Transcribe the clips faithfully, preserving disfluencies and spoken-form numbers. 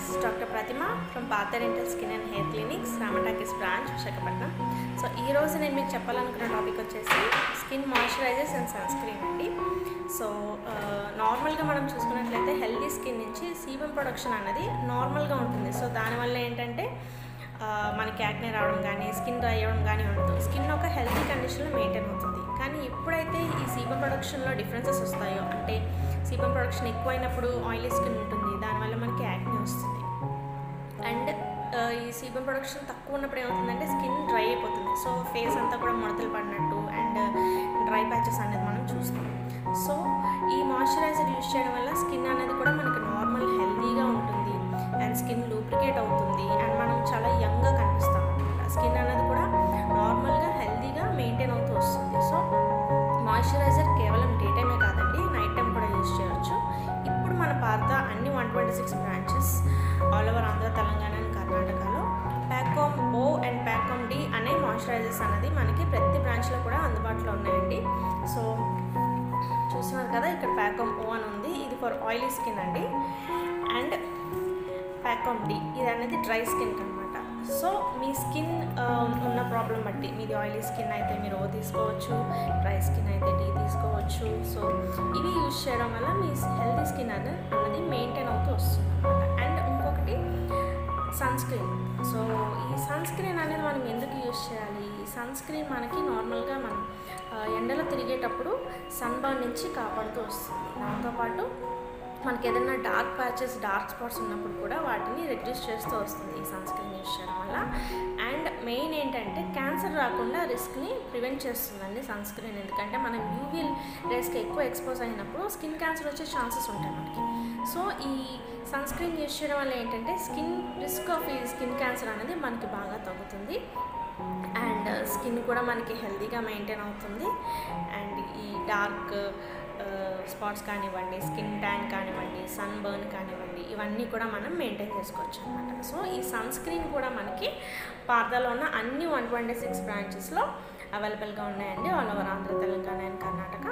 This is Doctor Pratima from Partha Dental Skin and Hair Clinics, Ramatakis branch, Visakhapatnam. So, ee roju nenu meeku cheppalanukunna topic vachesi skin moisturizers and sunscreen andi. So, uh, normal ga manam chusukunnatlaithe healthy skin nunchi sebum production anadi normal ga untundi. So, dani valla entante మనకి acne రావడం కానీ skin dry అవ్వడం కానీ ఉండదు. Skin ఒక healthy కండిషన్లో maintain అవుతుంది. కానీ ఎప్పుడైతే ఈ సీబమ్ ప్రొడక్షన్లో డిఫరెన్సెస్ వస్తాయో, అంటే సీబమ్ ప్రొడక్షన్ ఎక్కువైనప్పుడు ఆయిలీ స్కిన్ ఉంటుంది, దానివల్ల మనకి యాక్నే వస్తుంది. అండ్ ఈ సీబమ్ ప్రొడక్షన్ తక్కువ ఉన్నప్పుడు ఏమవుతుందంటే స్కిన్ డ్రై అయిపోతుంది. సో ఫేస్ అంతా కూడా ముడతలు పడినట్టు అండ్ డ్రై ప్యాచెస్ అనేది మనం చూస్తాం. సో ఈ మాయిశ్చరైజర్ యూజ్ చేయడం వల్ల స్కిన్ అనేది కూడా మనకి నార్మల్ హెల్తీగా ఉంటుంది అండ్ స్కిన్ లూబ్రికేట్ అవుతుంది అండ్ మనం చాలా యంగ్గా కనిపిస్తాం అనమాట. స్కిన్ అనేది కూడా నార్మల్గా హెల్తీగా మెయింటైన్ అవుతూ వస్తుంది. సో మాయిశ్చరైజర్ కేవలం డే టైమే కాదండి, నైట్ టైం కూడా యూజ్ చేయవచ్చు. ఇప్పుడు మన పార్త అన్ని one twenty six branches all over Andhra, Telangana and కర్ణాటకలో Pacom O and Pacom D అనే మాయిశ్చరైజర్స్ అనేది మనకి ప్రతి బ్రాంచ్లో కూడా అందుబాటులో ఉన్నాయండి. సో చూస్తున్నారు కదా, ఇక్కడ ప్యాకోమ్ ఓ అని ఉంది, ఇది ఫర్ ఆయిలీ స్కిన్ అండి. అండ్ ప్యాకోమ్ డి ఇది అనేది డ్రై స్కిన్ అనమాట. సో మీ స్కిన్ ఉన్న ప్రాబ్లం బట్టి, మీది ఆయిలీ స్కిన్ అయితే మీరు ఓ తీసుకోవచ్చు, డ్రై స్కిన్ అయితే డి తీసుకోవచ్చు. సో ఇవి యూజ్ చేయడం వల్ల మీ హెల్తీ స్కిన్ అనేది అన్నది మెయింటైన్ అవుతూ వస్తుంది అనమాట. అండ్ ఇంకొకటి సన్ స్క్రీన్. సో ఈ సన్ స్క్రీన్ అనేది మనం ఎందుకు యూజ్ చేయాలి? ఈ సన్ స్క్రీన్ మనకి నార్మల్గా మనం ఎండలో తిరిగేటప్పుడు సన్ బర్న్ నుంచి కాపాడుతూ వస్తుంది. దాంతోపాటు మనకి ఏదైనా డార్క్ ప్యాచెస్, డార్క్ స్పాట్స్ ఉన్నప్పుడు కూడా వాటిని రెడ్యూస్ చేస్తూ వస్తుంది ఈ సన్ స్క్రీన్ యూజ్ చేయడం వల్ల. అండ్ మెయిన్ ఏంటంటే క్యాన్సర్ రాకుండా రిస్క్ని ప్రివెంట్ చేస్తుందండి సన్ స్క్రీన్. ఎందుకంటే మనం యూవీ రేస్కి ఎక్కువ ఎక్స్పోజ్ అయినప్పుడు స్కిన్ క్యాన్సర్ వచ్చే ఛాన్సెస్ ఉంటాయి మనకి. సో ఈ సన్ స్క్రీన్ యూజ్ చేయడం వల్ల ఏంటంటే స్కిన్ రిస్క్ ఆఫ్ ఈ స్కిన్ క్యాన్సర్ అనేది మనకి బాగా తగ్గుతుంది అండ్ స్కిన్ కూడా మనకి హెల్తీగా మెయింటైన్ అవుతుంది. అండ్ ఈ డార్క్ స్పాట్స్ కానివ్వండి, స్కిన్ ట్యాన్ కానివ్వండి, సన్ బర్న్ కానివ్వండి, ఇవన్నీ కూడా మనం మెయింటైన్ చేసుకోవచ్చు అనమాట. సో ఈ సన్ స్క్రీన్ కూడా మనకి పార్దాలో ఉన్న అన్ని వన్ ట్వంటీ సిక్స్ బ్రాంచెస్లో అవైలబుల్గా ఉన్నాయండి, all over Andhra, Telangana and Karnataka.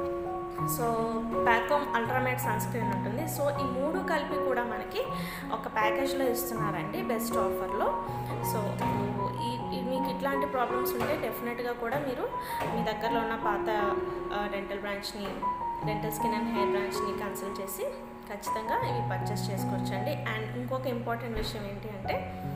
So Pacom ultramatte sunscreen ఉంటుంది. సో ఈ మూడు కలిపి కూడా మనకి ఒక ప్యాకేజ్లో ఇస్తున్నారండి బెస్ట్ ఆఫర్లో. సో ఈ మీకు ఇట్లాంటి ప్రాబ్లమ్స్ ఉంటే డెఫినెట్గా కూడా మీరు మీ దగ్గరలో ఉన్న పాత డెంటల్ బ్రాంచ్ని, డెంటల్ స్కిన్ అండ్ హెయిర్ బ్రాంచ్ని కన్సల్ట్ చేసి ఖచ్చితంగా ఇవి పర్చేస్ చేసుకోవచ్చండి. అండ్ ఇంకొక ఇంపార్టెంట్ విషయం ఏంటి అంటే,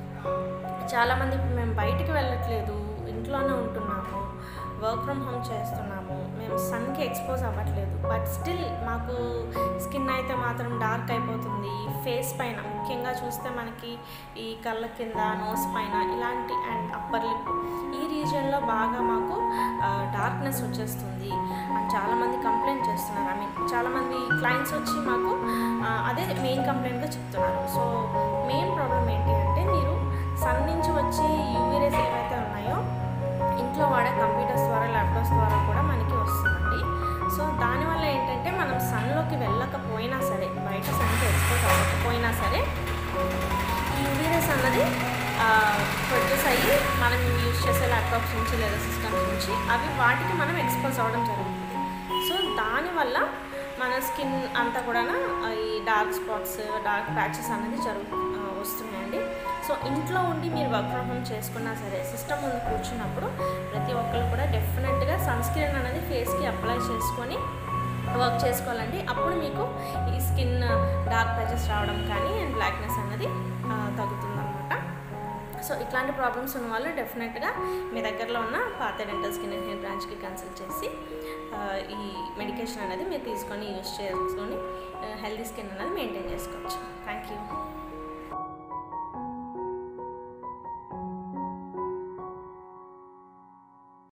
చాలామంది ఇప్పుడు మేము బయటికి వెళ్ళట్లేదు, ఇంట్లోనే ఉంటున్నాము, వర్క్ ఫ్రమ్ హోమ్ చేస్తున్నాము, మేము సన్కి ఎక్స్పోజ్ అవ్వట్లేదు, బట్ స్టిల్ మాకు స్కిన్ అయితే మాత్రం డార్క్ అయిపోతుంది. ఫేస్ పైన ముఖ్యంగా చూస్తే మనకి ఈ కళ్ళ కింద, నోస్ పైన ఇలాంటి అండ్ అప్పర్ లిప్ ఈ రీజియన్లో బాగా మాకు డార్క్నెస్ వచ్చేస్తుంది అని చాలామంది కంప్లైంట్ చేస్తున్నారు. ఐ మీన్ చాలామంది క్లయింట్స్ వచ్చి మాకు అదే మెయిన్ కంప్లైంట్గా చెప్తున్నారు. సో మెయిన్ ప్రాబ్లం ఏంటి అంటే, మీరు సన్ నుంచి వచ్చే యూవీ రేస్ ఏవైతే ఉన్నాయో ఇంట్లో వాడే కంప్యూటర్స్ ద్వారా, ల్యాప్టాప్స్ ద్వారా కూడా మనకి వస్తుందండి. సో దానివల్ల ఏంటంటే మనం సన్లోకి వెళ్ళకపోయినా సరే, బయట సన్కి ఎక్స్పోజ్ అవ్వకపోయినా సరే ఈ యూవీ రేస్ అన్నది ప్రొడ్యూస్ అయ్యి మనం యూజ్ చేసే ల్యాప్టాప్స్ నుంచి లేదా సిస్టమ్స్ నుంచి అవి వాటికి మనం ఎక్స్పోజ్ అవ్వడం జరుగుతుంది. సో దానివల్ల మన స్కిన్ అంతా కూడా ఈ డార్క్ స్పాట్స్, డార్క్ ప్యాచెస్ అనేది జరుగు వస్తున్నాయండి. సో ఇంట్లో ఉండి మీరు వర్క్ ఫ్రమ్ హోమ్ చేసుకున్నా సరే, సిస్టమ్ ముందు కూర్చున్నప్పుడు ప్రతి ఒక్కరు కూడా డెఫినెట్గా సన్ స్క్రీన్ అనేది ఫేస్కి అప్లై చేసుకొని వర్క్ చేసుకోవాలండి. అప్పుడు మీకు ఈ స్కిన్ డార్క్ ప్యాచెస్ రావడం కానీ అండ్ బ్లాక్నెస్ అనేది తగ్గుతుందన్నమాట. సో ఇట్లాంటి ప్రాబ్లమ్స్ ఉన్న వాళ్ళు డెఫినెట్గా మీ దగ్గరలో ఉన్న Partha dental skin and hair బ్రాంచ్కి కన్సల్ట్ చేసి ఈ మెడికేషన్ అనేది మీరు తీసుకొని యూజ్ చేసుకొని హెల్తీ స్కిన్ అనేది మెయింటైన్ చేసుకోవచ్చు.